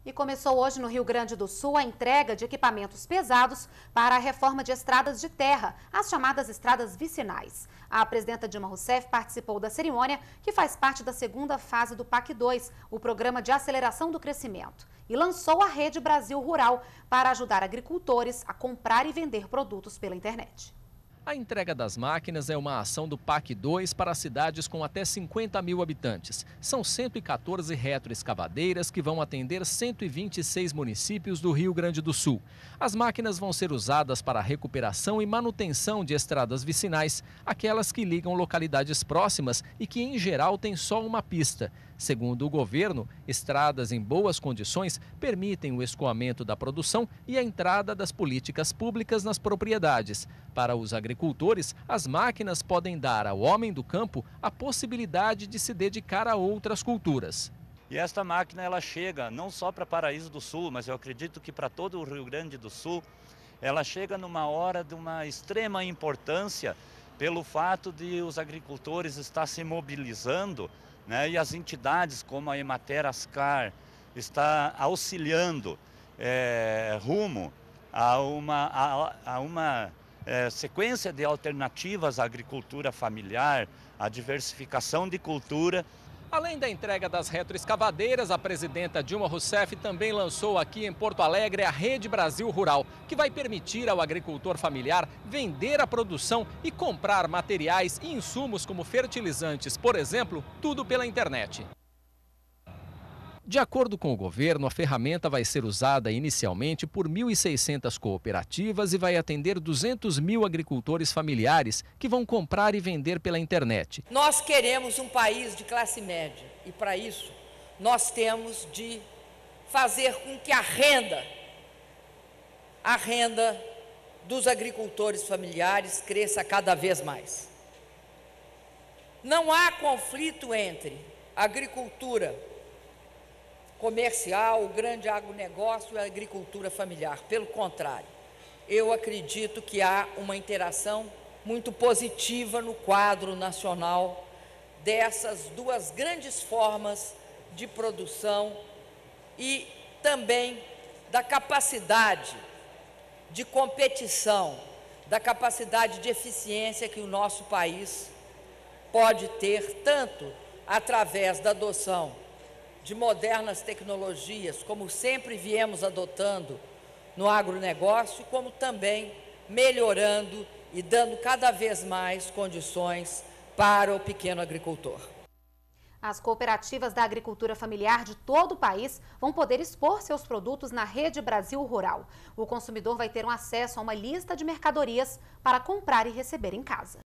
E começou hoje no Rio Grande do Sul a entrega de equipamentos pesados para a reforma de estradas de terra, as chamadas estradas vicinais. A presidenta Dilma Rousseff participou da cerimônia, que faz parte da segunda fase do PAC 2, o Programa de Aceleração do Crescimento, e lançou a Rede Brasil Rural para ajudar agricultores a comprar e vender produtos pela internet. A entrega das máquinas é uma ação do PAC 2 para cidades com até 50 mil habitantes. São 114 retroescavadeiras que vão atender 126 municípios do Rio Grande do Sul. As máquinas vão ser usadas para a recuperação e manutenção de estradas vicinais, aquelas que ligam localidades próximas e que, em geral, têm só uma pista. Segundo o governo, estradas em boas condições permitem o escoamento da produção e a entrada das políticas públicas nas propriedades. Para os agricultores, as máquinas podem dar ao homem do campo a possibilidade de se dedicar a outras culturas. E esta máquina ela chega não só para Paraíso do Sul, mas eu acredito que para todo o Rio Grande do Sul, ela chega numa hora de uma extrema importância pelo fato de os agricultores estar se mobilizando, né, e as entidades como a Emater Ascar está auxiliando rumo a uma sequência de alternativas à agricultura familiar, à diversificação de cultura. Além da entrega das retroescavadeiras, a presidenta Dilma Rousseff também lançou aqui em Porto Alegre a Rede Brasil Rural, que vai permitir ao agricultor familiar vender a produção e comprar materiais e insumos como fertilizantes, por exemplo, tudo pela internet. De acordo com o governo, a ferramenta vai ser usada inicialmente por 1.600 cooperativas e vai atender 200 mil agricultores familiares que vão comprar e vender pela internet. Nós queremos um país de classe média e, para isso, nós temos de fazer com que a renda dos agricultores familiares cresça cada vez mais. Não há conflito entre agricultura comercial, o grande agronegócio e a agricultura familiar. Pelo contrário, eu acredito que há uma interação muito positiva no quadro nacional dessas duas grandes formas de produção e também da capacidade de competição, da capacidade de eficiência que o nosso país pode ter, tanto através da adoção de modernas tecnologias, como sempre viemos adotando no agronegócio, como também melhorando e dando cada vez mais condições para o pequeno agricultor. As cooperativas da agricultura familiar de todo o país vão poder expor seus produtos na Rede Brasil Rural. O consumidor vai ter um acesso a uma lista de mercadorias para comprar e receber em casa.